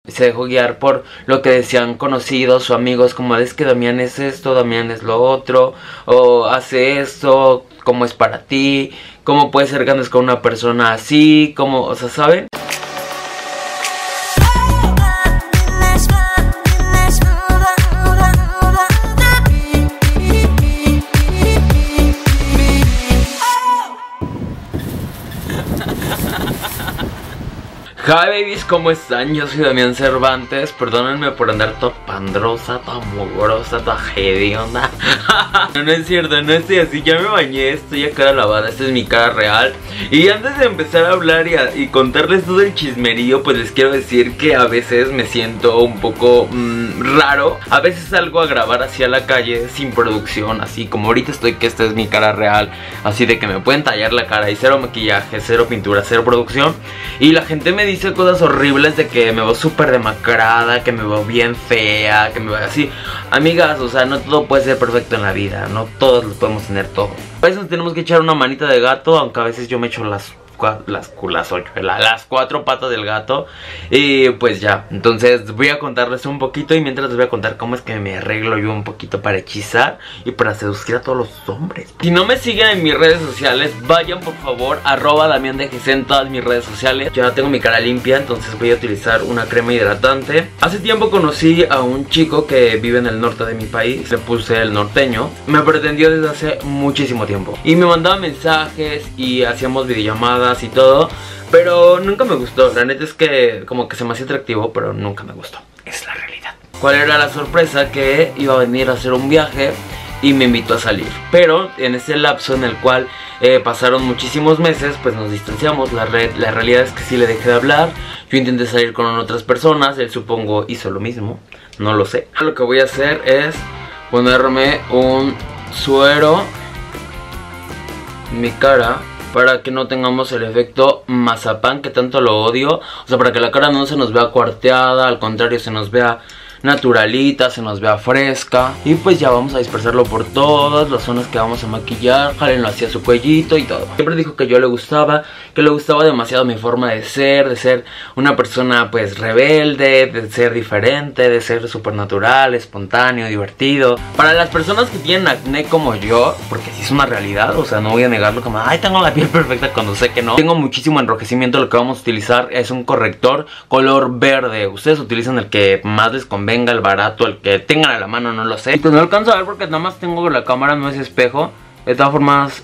se dejó guiar por lo que decían conocidos o amigos, como es que Damián es esto, Damián es lo otro, o hace esto, cómo es para ti, cómo puedes ser que andes con una persona así, como, o sea, ¿saben? Hi babies, ¿cómo están? Yo soy Damián Cervantes. Perdónenme por andar toda pandrosa, toda mugrosa, toda hedionda. No es cierto, no estoy así. Ya me bañé, estoy a cara lavada. Esta es mi cara real. Y antes de empezar a hablar y contarles todo el chismerío, pues les quiero decir que a veces me siento un poco raro. A veces salgo a grabar así a la calle sin producción, así como ahorita estoy, que esta es mi cara real. Así de que me pueden tallar la cara y cero maquillaje, cero pintura, cero producción. Y la gente me dice cosas horribles de que me veo súper demacrada, que me veo bien fea, que me veo así. Amigas, o sea, no todo puede ser perfecto en la vida, no todos lo podemos tener todo. A veces tenemos que echar una manita de gato, aunque a veces yo me echo las 4 patas del gato. Y pues ya, entonces voy a contarles un poquito. Y mientras les voy a contar cómo es que me arreglo yo un poquito para hechizar y para seducir a todos los hombres. Si no me siguen en mis redes sociales, vayan por favor @DamianDGC en todas mis redes sociales. Ya tengo mi cara limpia, entonces voy a utilizar una crema hidratante. Hace tiempo conocí a un chico que vive en el norte de mi país. Le puse el norteño. Me pretendió desde hace muchísimo tiempo y me mandaba mensajes y hacíamos videollamadas y todo, pero nunca me gustó. La neta es que como que se me hacía atractivo, pero nunca me gustó. Es la realidad. ¿Cuál era la sorpresa? Que iba a venir a hacer un viaje y me invitó a salir. Pero en ese lapso en el cual pasaron muchísimos meses, pues nos distanciamos. La realidad es que sí le dejé de hablar. Yo intenté salir con otras personas. Él supongo hizo lo mismo. No lo sé. Lo que voy a hacer es ponerme un suero en mi cara para que no tengamos el efecto mazapán que tanto lo odio. O sea, para que la cara no se nos vea cuarteada, al contrario, se nos vea naturalita, se nos vea fresca. Y pues ya vamos a dispersarlo por todas las zonas que vamos a maquillar. Jálenlo hacia su cuellito y todo. Siempre dijo que yo le gustaba, que le gustaba demasiado mi forma de ser una persona pues rebelde, de ser diferente, de ser súper natural, espontáneo, divertido. Para las personas que tienen acné como yo, porque sí es una realidad, o sea, no voy a negarlo como ay, tengo la piel perfecta cuando sé que no. Tengo muchísimo enrojecimiento. Lo que vamos a utilizar es un corrector color verde. Ustedes utilizan el que más les convenga, el barato, el que tengan a la mano, no lo sé. Pues no alcanzo a ver porque nada más tengo la cámara, no es espejo. De todas formas,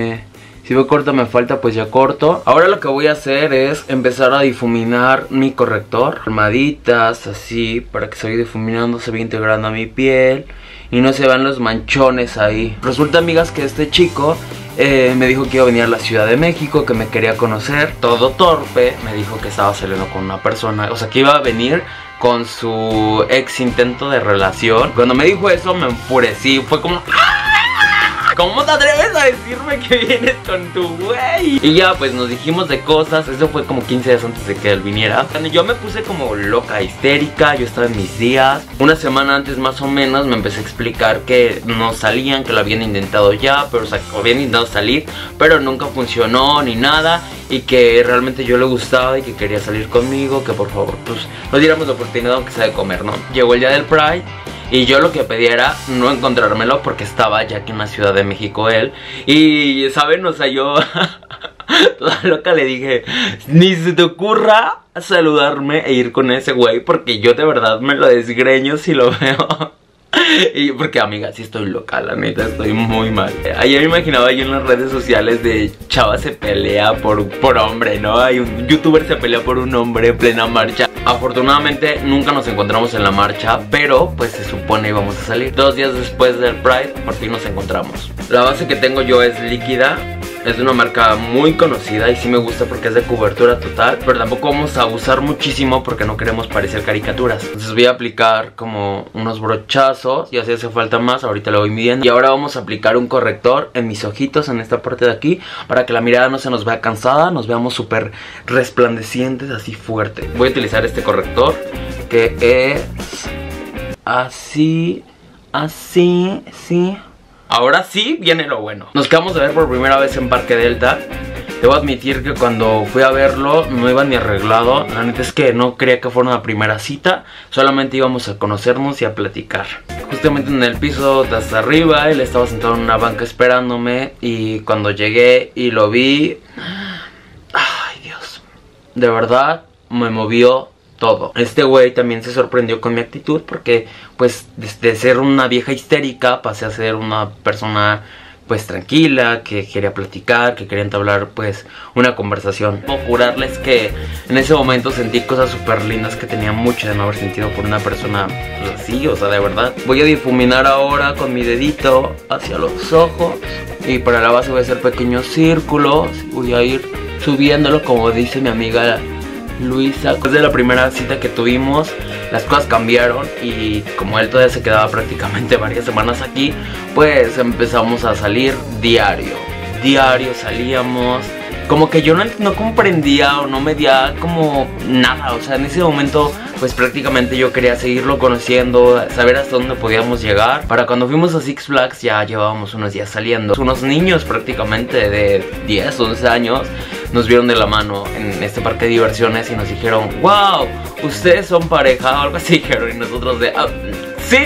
si veo corto me falta, pues ya corto. Ahora lo que voy a hacer es empezar a difuminar mi corrector. Palmaditas, así, para que se vaya difuminando, se vaya integrando a mi piel y no se vean los manchones ahí. Resulta, amigas, que este chico me dijo que iba a venir a la Ciudad de México, que me quería conocer. Todo torpe, me dijo que estaba saliendo con una persona, o sea, que iba a venir con su ex intento de relación. Cuando me dijo eso me enfurecí, fue como ¿cómo te atreves a decirme que vienes con tu güey? Y ya pues nos dijimos de cosas. Eso fue como 15 días antes de que él viniera. Yo me puse como loca, histérica. Yo estaba en mis días. Una semana antes más o menos me empecé a explicar que no salían, que lo habían intentado ya, pero o sea, habían intentado salir, pero nunca funcionó ni nada. Y que realmente yo le gustaba y que quería salir conmigo, que por favor pues nos diéramos la oportunidad aunque sea de comer, ¿no? Llegó el día del Pride y yo lo que pedía era no encontrármelo porque estaba ya aquí en la Ciudad de México él. Y, ¿saben? O sea, yo toda loca le dije, ni se te ocurra saludarme e ir con ese güey, porque yo de verdad me lo desgreño si lo veo. Y porque, amiga, sí estoy loca, la neta, estoy muy mal. Ayer me imaginaba yo en las redes sociales de chava se pelea por hombre, ¿no? Hay un youtuber se pelea por un hombre en plena marcha. Afortunadamente nunca nos encontramos en la marcha, pero pues se supone íbamos a salir. 2 días después del Pride, por fin nos encontramos. La base que tengo yo es líquida. Es de una marca muy conocida y sí me gusta porque es de cobertura total, pero tampoco vamos a abusar muchísimo porque no queremos parecer caricaturas. Entonces voy a aplicar como unos brochazos y así hace falta más, ahorita lo voy midiendo. Y ahora vamos a aplicar un corrector en mis ojitos, en esta parte de aquí, para que la mirada no se nos vea cansada, nos veamos súper resplandecientes, así fuerte. Voy a utilizar este corrector que es así, sí. Ahora sí viene lo bueno. Nos quedamos de ver por primera vez en Parque Delta Debo admitir que cuando fui a verlo no iba ni arreglado. La neta es que no quería que fuera una primera cita, solamente íbamos a conocernos y a platicar. Justamente en el piso de hasta arriba, él estaba sentado en una banca esperándome. Y cuando llegué y lo vi, ay Dios, de verdad me movió todo. Este güey también se sorprendió con mi actitud, porque pues de ser una vieja histérica pasé a ser una persona pues tranquila, que quería platicar, que quería entablar pues una conversación. Puedo jurarles que en ese momento sentí cosas súper lindas que tenía mucho de no haber sentido por una persona pues, así, o sea, de verdad. Voy a difuminar ahora con mi dedito hacia los ojos y para la base voy a hacer pequeños círculos. Voy a ir subiéndolo como dice mi amiga Luisa. Después de la primera cita que tuvimos, las cosas cambiaron y como él todavía se quedaba prácticamente varias semanas aquí, pues empezamos a salir diario salíamos. Como que yo no comprendía o no medía como nada, o sea, en ese momento pues prácticamente yo quería seguirlo conociendo, saber hasta dónde podíamos llegar. Para cuando fuimos a Six Flags ya llevábamos unos días saliendo. Unos niños prácticamente de 10, 11 años nos vieron de la mano en este parque de diversiones y nos dijeron, wow, ustedes son pareja o algo así dijeron, y nosotros de, ¿sí?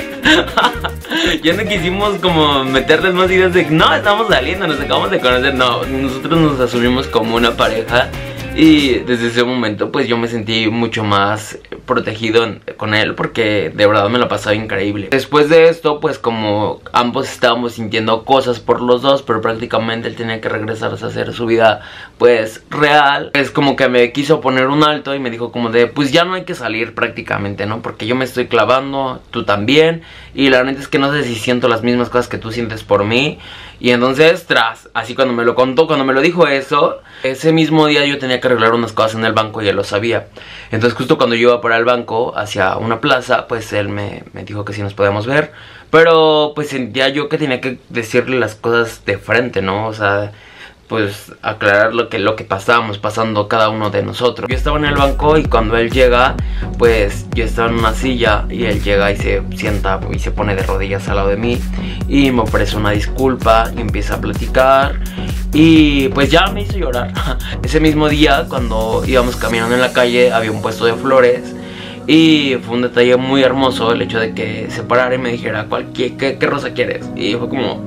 Ya no quisimos como meterles más ideas de, no, estamos saliendo, nos acabamos de conocer. No, nosotros nos asumimos como una pareja. Y desde ese momento pues yo me sentí mucho más protegido con él, porque de verdad me la pasaba increíble. Después de esto pues como ambos estábamos sintiendo cosas por los dos, pero prácticamente él tenía que regresarse a hacer su vida pues real, es como que me quiso poner un alto y me dijo como de, pues ya no hay que salir prácticamente, ¿no? Porque yo me estoy clavando, tú también, y la neta es que no sé si siento las mismas cosas que tú sientes por mí. Y entonces así cuando me lo contó, cuando me lo dijo eso, ese mismo día yo tenía que arreglar unas cosas en el banco y él lo sabía. Entonces justo cuando yo iba para el banco hacia una plaza, pues él me dijo que sí nos podíamos ver. Pero pues sentía yo que tenía que decirle las cosas de frente, ¿no? O sea, pues aclarar lo que estábamos pasando cada uno de nosotros. Yo estaba en el banco y cuando él llega, pues yo estaba en una silla y él llega y se sienta y se pone de rodillas al lado de mí y me ofrece una disculpa y empieza a platicar y pues ya me hizo llorar. Ese mismo día cuando íbamos caminando en la calle había un puesto de flores y fue un detalle muy hermoso el hecho de que se parara y me dijera, ¿qué rosa quieres? Y fue como,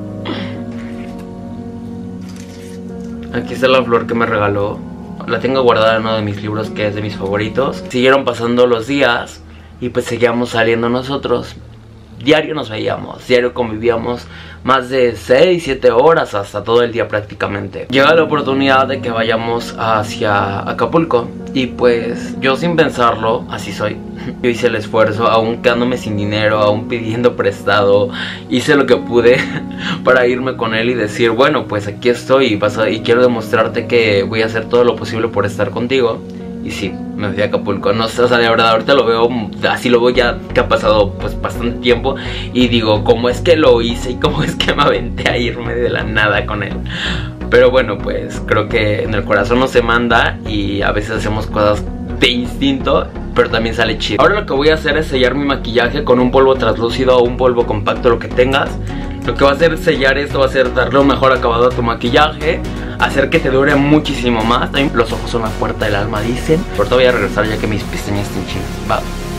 aquí está la flor que me regaló. La tengo guardada en uno de mis libros que es de mis favoritos. Siguieron pasando los días y pues seguíamos saliendo nosotros. Diario nos veíamos, diario convivíamos más de 6, 7 horas hasta todo el día prácticamente. Llega la oportunidad de que vayamos hacia Acapulco y pues yo sin pensarlo, así soy. Yo hice el esfuerzo, aún quedándome sin dinero, aún pidiendo prestado, hice lo que pude para irme con él y decir, bueno, pues aquí estoy y quiero demostrarte que voy a hacer todo lo posible por estar contigo. Y sí, me fui a Acapulco, no sé, o sea, de verdad, ahorita lo veo, así lo veo ya que ha pasado pues bastante tiempo. Y digo, ¿cómo es que lo hice y cómo es que me aventé a irme de la nada con él? Pero bueno, pues creo que en el corazón no se manda y a veces hacemos cosas de instinto, pero también sale chido. Ahora lo que voy a hacer es sellar mi maquillaje con un polvo translúcido o un polvo compacto, lo que tengas. Lo que va a hacer sellar esto va a ser darle un mejor acabado a tu maquillaje, hacer que te dure muchísimo más. También los ojos son la puerta del alma, dicen. Ahorita voy a regresar ya que mis pestañas están chinas. Va.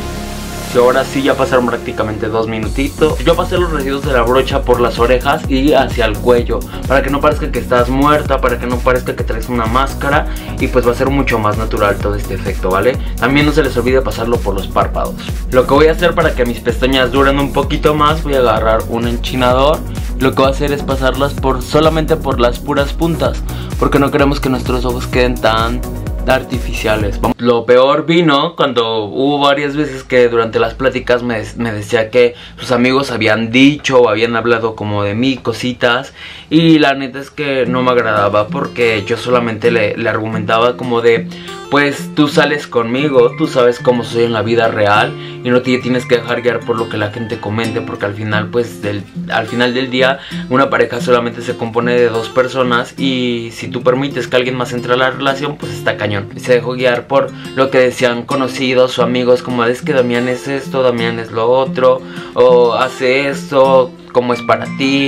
Y ahora sí ya pasaron prácticamente 2 minutitos. Yo pasé los residuos de la brocha por las orejas y hacia el cuello, para que no parezca que estás muerta, para que no parezca que traes una máscara. Y pues va a ser mucho más natural todo este efecto, ¿vale? También no se les olvide pasarlo por los párpados. Lo que voy a hacer para que mis pestañas duren un poquito más, voy a agarrar un enchinador. Lo que voy a hacer es pasarlas solamente por las puras puntas, porque no queremos que nuestros ojos queden tan artificiales. Lo peor vino cuando hubo varias veces que durante las pláticas me decía que sus amigos habían dicho o habían hablado como de mí, cositas, y la neta es que no me agradaba, porque yo solamente le argumentaba como de, pues tú sales conmigo, tú sabes cómo soy en la vida real y no te tienes que dejar guiar por lo que la gente comente, porque al final pues al final del día una pareja solamente se compone de 2 personas y si tú permites que alguien más entre a la relación, pues está cañón. Y se dejó guiar por lo que decían conocidos o amigos, como es que Damián es esto, Damián es lo otro, o hace esto, cómo es para ti,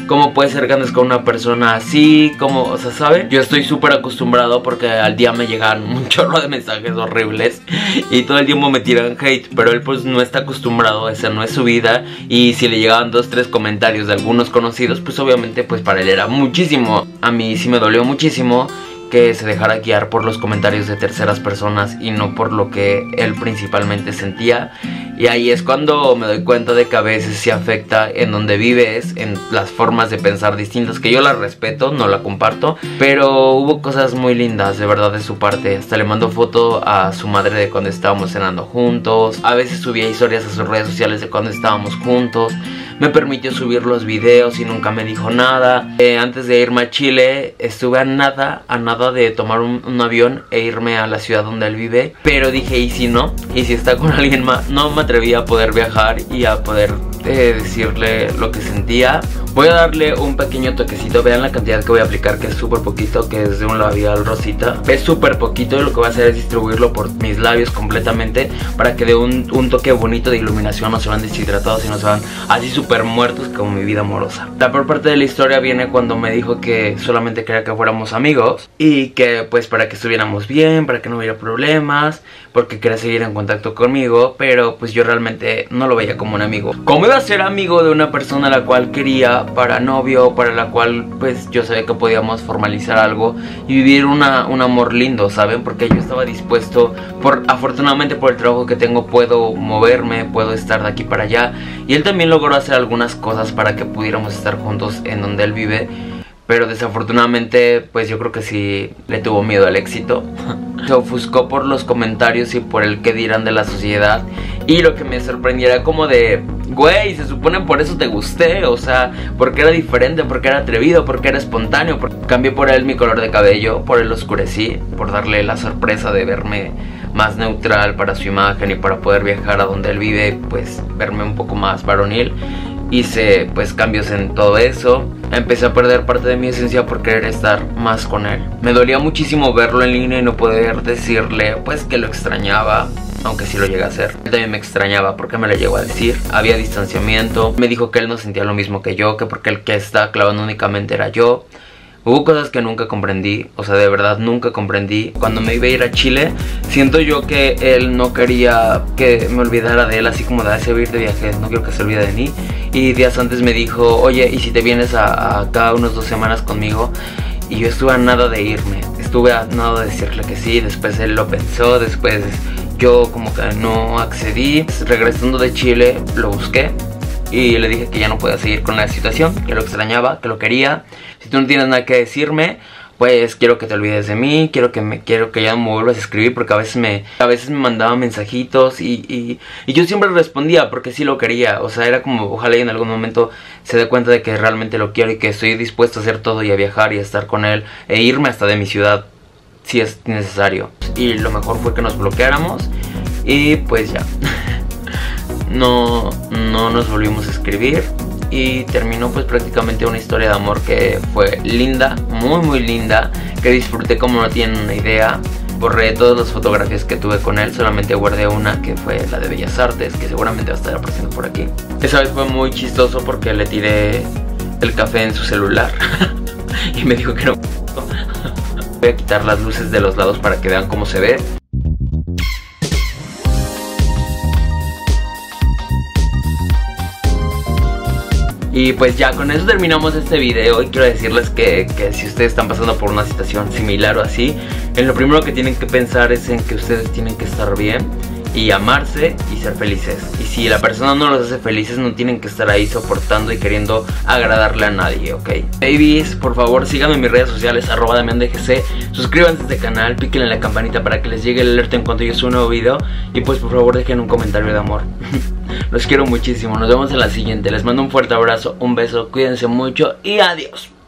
¿Cómo puede ser que andes con una persona así? ¿Cómo? O sea, ¿saben? Yo estoy súper acostumbrado porque al día me llegan un chorro de mensajes horribles y todo el tiempo me tiran hate, pero él pues no está acostumbrado, esa no es su vida. Y si le llegaban 2, 3 comentarios de algunos conocidos, pues obviamente pues para él era muchísimo. A mí sí me dolió muchísimo que se dejara guiar por los comentarios de terceras personas y no por lo que él principalmente sentía. Y ahí es cuando me doy cuenta de que a veces sí afecta en donde vives, en las formas de pensar distintas, que yo las respeto, no la comparto, pero hubo cosas muy lindas de verdad de su parte. Hasta le mandó foto a su madre de cuando estábamos cenando juntos, a veces subía historias a sus redes sociales de cuando estábamos juntos, me permitió subir los videos y nunca me dijo nada. Antes de irme a Chile estuve a nada de tomar un avión e irme a la ciudad donde él vive, pero dije, ¿y si no? ¿Y si está con alguien más? No me atreví a poder viajar y a poder decirle lo que sentía. Voy a darle un pequeño toquecito. Vean la cantidad que voy a aplicar, que es súper poquito, que es de un labial rosita. Es súper poquito y lo que voy a hacer es distribuirlo por mis labios completamente para que dé un toque bonito de iluminación. No se van deshidratados y no se van así súper muertos como mi vida amorosa. La peor parte de la historia viene cuando me dijo que solamente quería que fuéramos amigos y que pues para que estuviéramos bien, para que no hubiera problemas, porque quería seguir en contacto conmigo, pero pues yo realmente no lo veía como un amigo. ¿Cómo iba a ser amigo de una persona a la cual quería para novio, para la cual pues yo sabía que podíamos formalizar algo y vivir un amor lindo, ¿saben? Porque yo estaba dispuesto, afortunadamente por el trabajo que tengo puedo moverme, puedo estar de aquí para allá, y él también logró hacer algunas cosas para que pudiéramos estar juntos en donde él vive. Pero desafortunadamente pues yo creo que sí le tuvo miedo al éxito. Se ofuscó por los comentarios y por el que dirán de la sociedad. Y lo que me sorprendiera como de, güey, se supone por eso te gusté. O sea, porque era diferente, porque era atrevido, porque era espontáneo. Cambié por él mi color de cabello, por él lo oscurecí, por darle la sorpresa de verme más neutral para su imagen y para poder viajar a donde él vive, pues verme un poco más varonil. Hice pues cambios en todo eso. Empecé a perder parte de mi esencia por querer estar más con él. Me dolía muchísimo verlo en línea y no poder decirle pues que lo extrañaba, aunque sí lo llegué a hacer. Él también me extrañaba porque me lo llegó a decir. Había distanciamiento. Me dijo que él no sentía lo mismo que yo, que porque el que estaba clavando únicamente era yo. Hubo cosas que nunca comprendí, o sea, de verdad nunca comprendí. Cuando me iba a ir a Chile, siento yo que él no quería que me olvidara de él, así como de se va a ir de viaje, no quiero que se olvide de mí. Y días antes me dijo, oye, ¿y si te vienes acá unas 2 semanas conmigo? Y yo estuve a nada de irme, estuve a nada de decirle que sí. Después él lo pensó, después yo como que no accedí. Regresando de Chile lo busqué y le dije que ya no podía seguir con la situación, que lo extrañaba, que lo quería. Si tú no tienes nada que decirme, pues quiero que te olvides de mí, quiero que ya no me vuelvas a escribir, porque a veces me mandaba mensajitos y yo siempre respondía porque sí lo quería. O sea, era como, ojalá y en algún momento se dé cuenta de que realmente lo quiero y que estoy dispuesto a hacer todo y a viajar y a estar con él e irme hasta de mi ciudad si es necesario. Y lo mejor fue que nos bloqueáramos y pues ya. No nos volvimos a escribir y terminó pues prácticamente una historia de amor que fue linda, muy linda, que disfruté como no tienen una idea. Borré todas las fotografías que tuve con él, solamente guardé una que fue la de Bellas Artes, que seguramente va a estar apareciendo por aquí. Esa vez fue muy chistoso porque le tiré el café en su celular y me dijo que no. Voy a quitar las luces de los lados para que vean cómo se ve. Y pues ya con eso terminamos este video. Y quiero decirles que si ustedes están pasando por una situación similar o así, en lo primero que tienen que pensar es en que ustedes tienen que estar bien y amarse y ser felices. Y si la persona no los hace felices, no tienen que estar ahí soportando y queriendo agradarle a nadie, ¿ok? Babies, por favor síganme en mis redes sociales, @DamianDGC. Suscríbanse a este canal, píquenle en la campanita para que les llegue el alerta en cuanto yo suba un nuevo video. Y pues por favor dejen un comentario de amor. Los quiero muchísimo, nos vemos en la siguiente. Les mando un fuerte abrazo, un beso, cuídense mucho y adiós.